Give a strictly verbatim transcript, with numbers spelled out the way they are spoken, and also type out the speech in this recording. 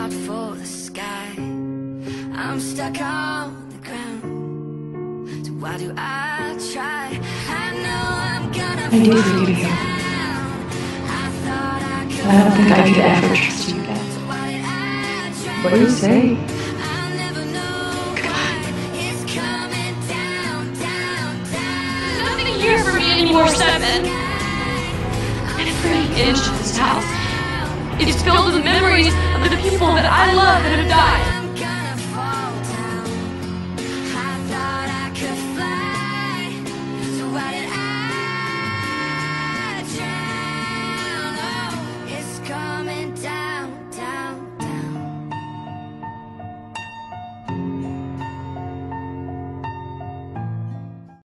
out for the sky. I'm stuck on the ground. So why do I try? I know I'm gonna I do forgive you. I don't think I could ever trust you again. What do you say? Nothing here for me anymore, Seven. Every inch of this house is filled with memories of the people that I love that have died.